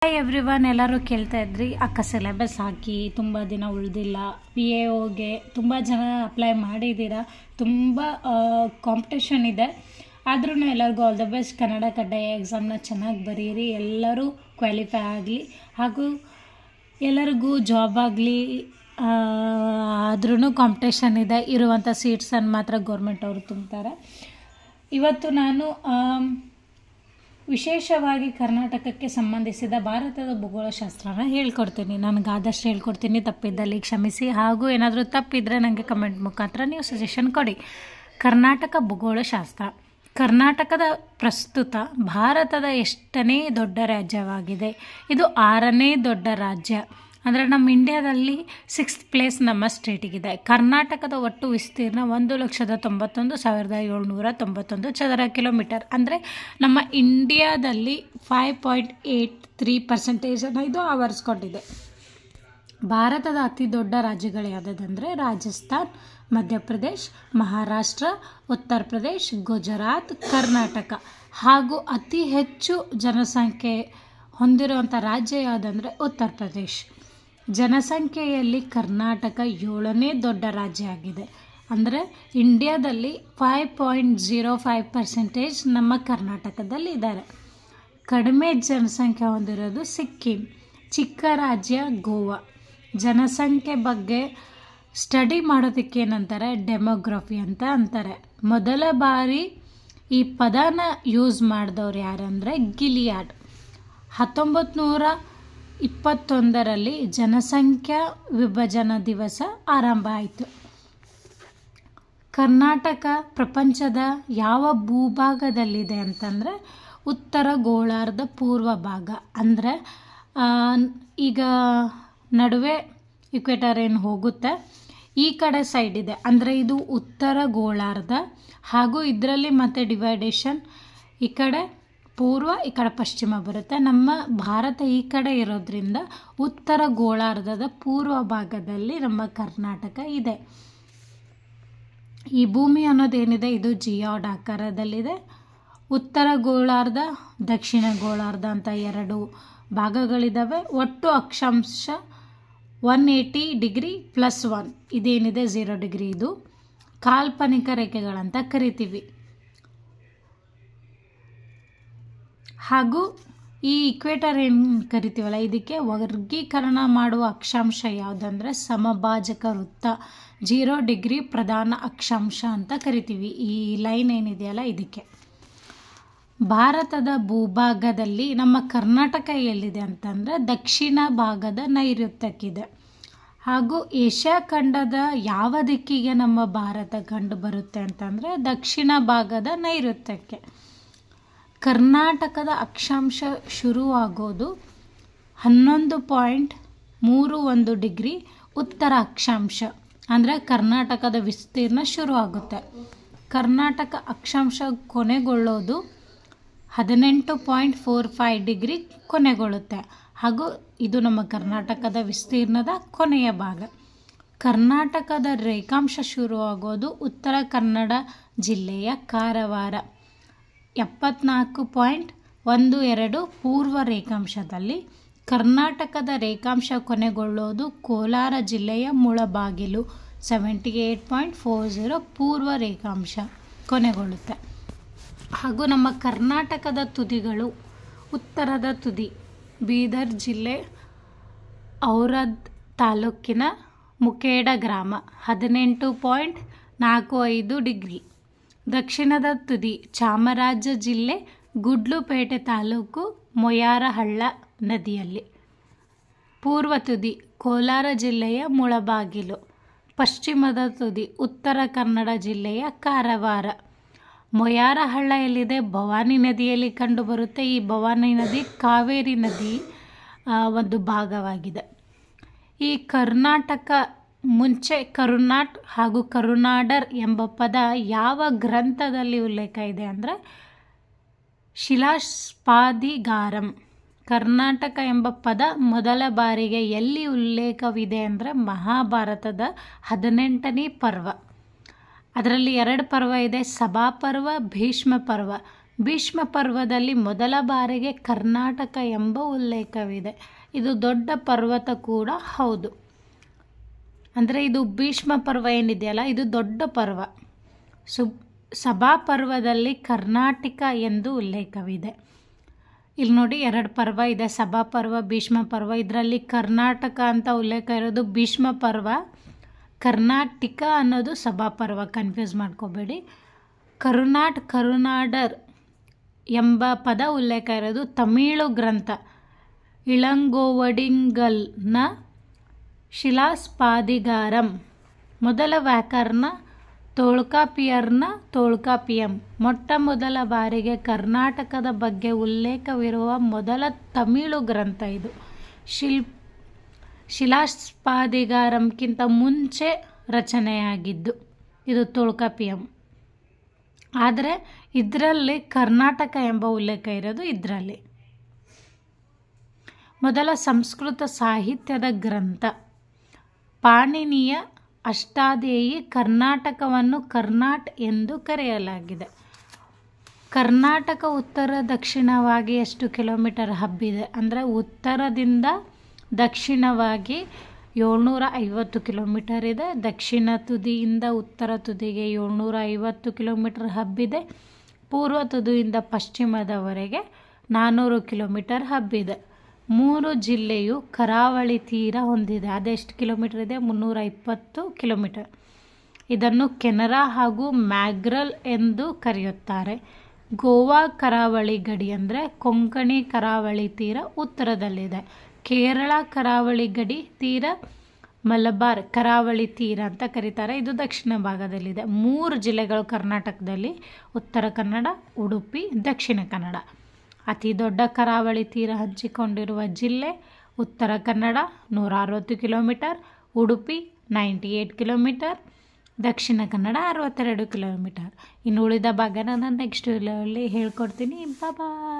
Hi everyone, ಎಲ್ಲರೂ ಕೇಳ್ತಾ ಇದ್ರಿ ಅಕ್ಕ ಸಿಲೆಬಸ್ ಹಾಕಿ ತುಂಬ ದಿನ ಉಳಿದಿಲ್ಲ. PAOಗೆ ತುಂಬ ಜನ ಅಪ್ಲೈ ಮಾಡಿದ್ದೀರಾ. ತುಂಬ ಕಾಂಪಿಟೇಷನ್ ಇದೆ. ಆದ್ರೂ ಎಲ್ಲರಿಗೂ ಆಲ್ ದ ಬೆಸ್ಟ್. ಕನ್ನಡ ಕಡ್ಡಾಯ ಎಕ್ಸಾಮ್ನ ಚೆನ್ನಾಗಿ ಬರೀರಿ, ಎಲ್ಲರೂ ಕ್ವಾಲಿಫೈ ಆಗಲಿ, ಹಾಗೂ ಎಲ್ಲರಿಗೂ ಜಾಬ್ ಆಗಲಿ. ಆದ್ರೂ ಕಾಂಪಿಟೇಷನ್ ಇದೆ. ಇರುವಂಥ ಸೀಟ್ಸನ್ನು ಮಾತ್ರ ಗೌರ್ಮೆಂಟ್ ಅವರು ತುಂಬ್ತಾರೆ. ಇವತ್ತು ನಾನು ವಿಶೇಷವಾಗಿ ಕರ್ನಾಟಕಕ್ಕೆ ಸಂಬಂಧಿಸಿದ ಭಾರತದ ಭೂಗೋಳಶಾಸ್ತ್ರನ ಹೇಳ್ಕೊಡ್ತೀನಿ. ನನಗಾದಷ್ಟು ಹೇಳ್ಕೊಡ್ತೀನಿ, ತಪ್ಪಿದ್ದಲ್ಲಿ ಕ್ಷಮಿಸಿ. ಹಾಗೂ ಏನಾದರೂ ತಪ್ಪಿದರೆ ನನಗೆ ಕಮೆಂಟ್ ಮುಖಾಂತರ ನೀವು ಸಜೆಷನ್ ಕೊಡಿ. ಕರ್ನಾಟಕ ಭೂಗೋಳಶಾಸ್ತ್ರ. ಕರ್ನಾಟಕದ ಪ್ರಸ್ತುತ ಭಾರತದ ಎಷ್ಟನೇ ದೊಡ್ಡ ರಾಜ್ಯವಾಗಿದೆ? ಇದು 6ನೇ ದೊಡ್ಡ ರಾಜ್ಯ. ಅಂದರೆ ನಮ್ಮ ಇಂಡಿಯಾದಲ್ಲಿ 6th ಪ್ಲೇಸ್ ನಮ್ಮ ಸ್ಟೇಟಿಗಿದೆ. ಕರ್ನಾಟಕದ ಒಟ್ಟು ವಿಸ್ತೀರ್ಣ 1,91,791 ಚದರ ಕಿಲೋಮೀಟರ್. ಅಂದರೆ ನಮ್ಮ ಇಂಡಿಯಾದಲ್ಲಿ 5.83% ಇದು ಆವರಿಸ್ಕೊಂಡಿದೆ. ಭಾರತದ ಅತಿ ದೊಡ್ಡ ರಾಜ್ಯಗಳು ಯಾವುದಂದರೆ ರಾಜಸ್ಥಾನ್, ಮಧ್ಯಪ್ರದೇಶ್, ಮಹಾರಾಷ್ಟ್ರ, ಉತ್ತರ ಪ್ರದೇಶ್, ಗುಜರಾತ್, ಕರ್ನಾಟಕ. ಹಾಗೂ ಅತಿ ಹೆಚ್ಚು ಜನಸಂಖ್ಯೆ ಹೊಂದಿರುವಂಥ ರಾಜ್ಯ ಯಾವುದಂದರೆ ಉತ್ತರ ಪ್ರದೇಶ್. ಜನಸಂಖ್ಯೆಯಲ್ಲಿ ಕರ್ನಾಟಕ 7ನೇ ದೊಡ್ಡ ರಾಜ್ಯ ಆಗಿದೆ. ಅಂದರೆ ಇಂಡಿಯಾದಲ್ಲಿ 5.05% ನಮ್ಮ ಕರ್ನಾಟಕದಲ್ಲಿ ಇದ್ದಾರೆ. ಕಡಿಮೆ ಜನಸಂಖ್ಯೆ ಹೊಂದಿರೋದು ಸಿಕ್ಕಿಂ. ಚಿಕ್ಕ ರಾಜ್ಯ ಗೋವಾ. ಜನಸಂಖ್ಯೆ ಬಗ್ಗೆ ಸ್ಟಡಿ ಮಾಡೋದಕ್ಕೆ ಏನಂತಾರೆ? ಡೆಮೋಗ್ರಫಿ ಅಂತ ಅಂತಾರೆ. ಮೊದಲ ಬಾರಿ ಈ ಪದನ ಯೂಸ್ ಮಾಡಿದವ್ರು ಯಾರಂದರೆ ಗಿಲಿಯಾಡ್. 1921ರಲ್ಲಿ ಜನಸಂಖ್ಯಾ ವಿಭಜನಾ ದಿವಸ ಆರಂಭ ಆಯಿತು. ಕರ್ನಾಟಕ ಪ್ರಪಂಚದ ಯಾವ ಭೂಭಾಗದಲ್ಲಿದೆ ಅಂತಂದರೆ ಉತ್ತರ ಗೋಳಾರ್ಧ ಪೂರ್ವ ಭಾಗ. ಅಂದರೆ ಈಗ ನಡುವೆ ಇಕ್ವೇಟರ್ ಏನು ಹೋಗುತ್ತೆ, ಈ ಕಡೆ ಸೈಡ್ ಇದೆ. ಅಂದರೆ ಇದು ಉತ್ತರ ಗೋಳಾರ್ಧ. ಹಾಗೂ ಇದರಲ್ಲಿ ಮತ್ತೆ ಡಿವೈಡೇಷನ್ ಈ ಕಡೆ ಪೂರ್ವ, ಈ ಕಡೆ ಪಶ್ಚಿಮ ಬರುತ್ತೆ. ನಮ್ಮ ಭಾರತ ಈ ಕಡೆ ಇರೋದ್ರಿಂದ ಉತ್ತರ ಗೋಳಾರ್ಧದ ಪೂರ್ವ ಭಾಗದಲ್ಲಿ ನಮ್ಮ ಕರ್ನಾಟಕ ಇದೆ. ಈ ಭೂಮಿ ಅನ್ನೋದೇನಿದೆ ಇದು ಜಿಯಾಯ್ಡ್ ಆಕಾರದಲ್ಲಿದೆ. ಉತ್ತರ ಗೋಳಾರ್ಧ, ದಕ್ಷಿಣ ಗೋಳಾರ್ಧ ಅಂತ 2 ಭಾಗಗಳಿದ್ದಾವೆ. ಒಟ್ಟು ಅಕ್ಷಾಂಶ 180 ಡಿಗ್ರಿ +1. ಇದೇನಿದೆ 0 ಡಿಗ್ರಿ, ಇದು ಕಾಲ್ಪನಿಕ ರೇಖೆಗಳಂತ ಕರಿತೀವಿ. ಹಾಗೂ ಈ ಇಕ್ವೇಟರ್ ಏನು ಕರಿತೀವಲ್ಲ, ಇದಕ್ಕೆ ವರ್ಗೀಕರಣ ಮಾಡುವ ಅಕ್ಷಾಂಶ ಯಾವುದಂದರೆ ಸಮಭಾಜಕ ವೃತ್ತ. 0 ಡಿಗ್ರಿ ಪ್ರಧಾನ ಅಕ್ಷಾಂಶ ಅಂತ ಕರಿತೀವಿ. ಈ ಲೈನ್ ಏನಿದೆಯಲ್ಲ ಇದಕ್ಕೆ. ಭಾರತದ ಭೂಭಾಗದಲ್ಲಿ ನಮ್ಮ ಕರ್ನಾಟಕ ಎಲ್ಲಿದೆ ಅಂತಂದರೆ ದಕ್ಷಿಣ ಭಾಗದ ನೈಋತ್ಯಕ್ಕಿದೆ. ಹಾಗೂ ಏಷ್ಯಾ ಖಂಡದ ಯಾವ ದಿಕ್ಕಿಗೆ ನಮ್ಮ ಭಾರತ ಕಂಡು ಬರುತ್ತೆ ಅಂತಂದರೆ ದಕ್ಷಿಣ ಭಾಗದ ನೈಋತ್ಯಕ್ಕೆ. ಕರ್ನಾಟಕದ ಅಕ್ಷಾಂಶ ಶುರುವಾಗೋದು 11.31 ಡಿಗ್ರಿ ಉತ್ತರ ಅಕ್ಷಾಂಶ. ಅಂದರೆ ಕರ್ನಾಟಕದ ವಿಸ್ತೀರ್ಣ ಶುರುವಾಗುತ್ತೆ. ಕರ್ನಾಟಕ ಅಕ್ಷಾಂಶ ಕೊನೆಗೊಳ್ಳೋದು 18.45 ಡಿಗ್ರಿ ಕೊನೆಗೊಳ್ಳುತ್ತೆ. ಹಾಗೂ ಇದು ನಮ್ಮ ಕರ್ನಾಟಕದ ವಿಸ್ತೀರ್ಣದ ಕೊನೆಯ ಭಾಗ. ಕರ್ನಾಟಕದ ರೇಖಾಂಶ ಶುರುವಾಗೋದು ಉತ್ತರ ಕನ್ನಡ ಜಿಲ್ಲೆಯ ಕಾರವಾರ 74.12 ಪೂರ್ವ ರೇಖಾಂಶದಲ್ಲಿ. ಕರ್ನಾಟಕದ ರೇಖಾಂಶ ಕೊನೆಗೊಳ್ಳೋದು ಕೋಲಾರ ಜಿಲ್ಲೆಯ ಮುಳಬಾಗಿಲು 78.40 ಪೂರ್ವ ರೇಖಾಂಶ ಕೊನೆಗೊಳ್ಳುತ್ತೆ. ಹಾಗೂ ನಮ್ಮ ಕರ್ನಾಟಕದ ತುದಿಗಳು. ಉತ್ತರದ ತುದಿ ಬೀದರ್ ಜಿಲ್ಲೆ ಔರಾದ್ ತಾಲೂಕಿನ ಮುಖೇಡ ಗ್ರಾಮ 18.45 ಡಿಗ್ರಿ. ದಕ್ಷಿಣದ ತುದಿ ಚಾಮರಾಜ ಜಿಲ್ಲೆ ಗುಡ್ಲುಪೇಟೆ ತಾಲೂಕು ಮೊಯಾರಹಳ್ಳ ನದಿಯಲ್ಲಿ. ಪೂರ್ವ ತುದಿ ಕೋಲಾರ ಜಿಲ್ಲೆಯ ಮುಳಬಾಗಿಲು. ಪಶ್ಚಿಮದ ತುದಿ ಉತ್ತರ ಕನ್ನಡ ಜಿಲ್ಲೆಯ ಕಾರವಾರ. ಮೊಯಾರಹಳ್ಳ ಎಲ್ಲಿದೆ? ಭವಾನಿ ನದಿಯಲ್ಲಿ ಕಂಡುಬರುತ್ತೆ. ಈ ಭವಾನಿ ನದಿ ಕಾವೇರಿ ನದಿ ಒಂದು ಭಾಗವಾಗಿದೆ. ಈ ಕರ್ನಾಟಕ ಮುಂಚೆ ಕರುನಾಟ್ ಹಾಗೂ ಕರುನಾಡರ್ ಎಂಬ ಪದ ಯಾವ ಗ್ರಂಥದಲ್ಲಿ ಉಲ್ಲೇಖ ಇದೆ ಅಂದರೆ ಶಿಲಾಸ್ಪಾದಿಗಾರಂ. ಕರ್ನಾಟಕ ಎಂಬ ಪದ ಮೊದಲ ಬಾರಿಗೆ ಎಲ್ಲಿ ಉಲ್ಲೇಖವಿದೆ ಅಂದರೆ ಮಹಾಭಾರತದ 18ನೇ ಪರ್ವ. ಅದರಲ್ಲಿ 2 ಪರ್ವ ಇದೆ, ಸಭಾಪರ್ವ, ಭೀಷ್ಮ ಪರ್ವ. ಭೀಷ್ಮ ಪರ್ವದಲ್ಲಿ ಮೊದಲ ಬಾರಿಗೆ ಕರ್ನಾಟಕ ಎಂಬ ಉಲ್ಲೇಖವಿದೆ. ಇದು ದೊಡ್ಡ ಪರ್ವತ ಕೂಡ ಹೌದು. ಅಂದರೆ ಇದು ಭೀಷ್ಮ ಪರ್ವ ಏನಿದೆಯಲ್ಲ ಇದು ದೊಡ್ಡ ಪರ್ವ. ಸಭಾಪರ್ವದಲ್ಲಿ ಕರ್ನಾಟಕ ಎಂದು ಉಲ್ಲೇಖವಿದೆ. ಇಲ್ಲಿ ನೋಡಿ 2 ಪರ್ವ ಇದೆ, ಸಭಾಪರ್ವ, ಭೀಷ್ಮ ಪರ್ವ. ಇದರಲ್ಲಿ ಕರ್ನಾಟಕ ಅಂತ ಉಲ್ಲೇಖ ಇರೋದು ಭೀಷ್ಮ ಪರ್ವ, ಕರ್ನಾಟಕ ಅನ್ನೋದು ಸಭಾಪರ್ವ, ಕನ್ಫ್ಯೂಸ್ ಮಾಡ್ಕೋಬೇಡಿ. ಕರುನಾಡರ್ ಎಂಬ ಪದ ಉಲ್ಲೇಖ ಇರೋದು ತಮಿಳು ಗ್ರಂಥ ಇಳಂಗೋವಡಿಗಲ್ನ ಶಿಲಾಸ್ಪಾದಿಗಾರಂ. ಮೊದಲ ವ್ಯಾಕರಣ ತೊಳ್ಕಾಪಿಯರ್ನ ತೊಳ್ಕಾಪಿಯಂ. ಮೊಟ್ಟ ಮೊದಲ ಬಾರಿಗೆ ಕರ್ನಾಟಕದ ಬಗ್ಗೆ ಉಲ್ಲೇಖವಿರುವ ಮೊದಲ ತಮಿಳು ಗ್ರಂಥ ಇದು. ಶಿಲಾಸ್ಪಾದಿಗಾರಂಕ್ಕಿಂತ ಮುಂಚೆ ರಚನೆಯಾಗಿದ್ದು ಇದು ತೊಳ್ಕಾಪಿಯಂ. ಆದರೆ ಇದರಲ್ಲಿ ಕರ್ನಾಟಕ ಎಂಬ ಉಲ್ಲೇಖ ಇರೋದು ಇದರಲ್ಲಿ. ಮೊದಲ ಸಂಸ್ಕೃತ ಸಾಹಿತ್ಯದ ಗ್ರಂಥ ಪಾಣಿನಿಯ ಅಷ್ಟಾಧ್ಯಾಯಿ. ಕರ್ನಾಟಕವನ್ನು ಕರ್ನಾಟ್ ಎಂದು ಕರೆಯಲಾಗಿದೆ. ಕರ್ನಾಟಕ ಉತ್ತರ ದಕ್ಷಿಣವಾಗಿ ಎಷ್ಟು ಕಿಲೋಮೀಟರ್ ಹಬ್ಬಿದೆ ಅಂದರೆ ಉತ್ತರದಿಂದ ದಕ್ಷಿಣವಾಗಿ 750 ಕಿಲೋಮೀಟರ್ ಇದೆ. ದಕ್ಷಿಣ ತುದಿಯಿಂದ ಉತ್ತರ ತುದಿಗೆ 750 ಕಿಲೋಮೀಟರ್ ಹಬ್ಬಿದೆ. ಪೂರ್ವ ತುದಿಯಿಂದ ಪಶ್ಚಿಮದವರೆಗೆ 400 ಕಿಲೋಮೀಟರ್ ಹಬ್ಬಿದೆ. 3 ಜಿಲ್ಲೆಯು ಕರಾವಳಿ ತೀರ ಹೊಂದಿದೆ. ಅದೆಷ್ಟು ಕಿಲೋಮೀಟರ್ ಇದೆ? 320 ಕಿಲೋಮೀಟರ್. ಇದನ್ನು ಕೆನರಾ ಹಾಗೂ ಮ್ಯಾಗ್ರಲ್ ಎಂದು ಕರೆಯುತ್ತಾರೆ. ಗೋವಾ ಕರಾವಳಿ ಗಡಿ ಅಂದರೆ ಕೊಂಕಣಿ ಕರಾವಳಿ ತೀರ ಉತ್ತರದಲ್ಲಿದೆ. ಕೇರಳ ಕರಾವಳಿ ಗಡಿ ತೀರ ಮಲಬಾರ್ ಕರಾವಳಿ ತೀರ ಅಂತ ಕರೀತಾರೆ, ಇದು ದಕ್ಷಿಣ ಭಾಗದಲ್ಲಿದೆ. 3 ಜಿಲ್ಲೆಗಳು ಕರ್ನಾಟಕದಲ್ಲಿ: ಉತ್ತರ ಕನ್ನಡ, ಉಡುಪಿ, ದಕ್ಷಿಣ ಕನ್ನಡ. ಅತಿ ದೊಡ್ಡ ಕರಾವಳಿ ತೀರ ಹಂಚಿಕೊಂಡಿರುವ ಜಿಲ್ಲೆ Uttara Kannada 160 kilometre, Udupi 98 kilometre, Dakshina Kannada 62 kilometre. ಇನ್ನು ಉಳಿದ ಭಾಗನ ನಾನು ನೆಕ್ಸ್ಟ್ ವಿಡಿಯೋದಲ್ಲಿ ಹೇಳ್ಕೊಡ್ತೀನಿ. ಬಾಯ್.